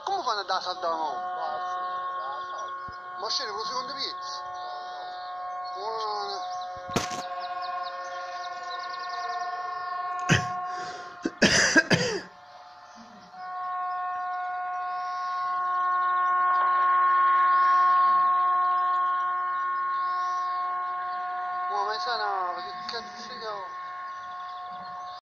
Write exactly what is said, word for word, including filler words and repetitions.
come fanno a dare salda la mano? Basta, basta. Ma scende per lo secondo pezzo. Buona. Ma mai sarà, che cazzo io...